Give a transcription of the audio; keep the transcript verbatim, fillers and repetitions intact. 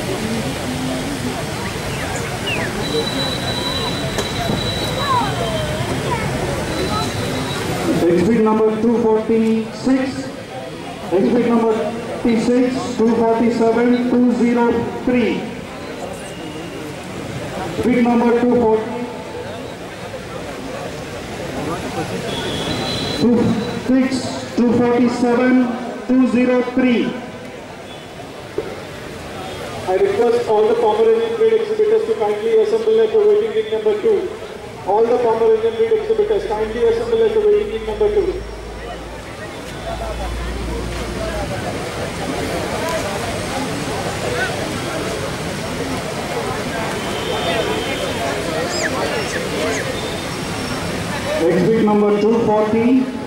Exhibit number two forty-six, exhibit number thirty-six, two forty-seven, two oh three. Exhibit number two forty, two six, two forty-seven, two oh three. I request all the Pomeranian breed exhibitors to kindly assemble at the waiting ring number two. All the Pomeranian breed exhibitors kindly assemble at the waiting ring number two. Exhibit number two forty.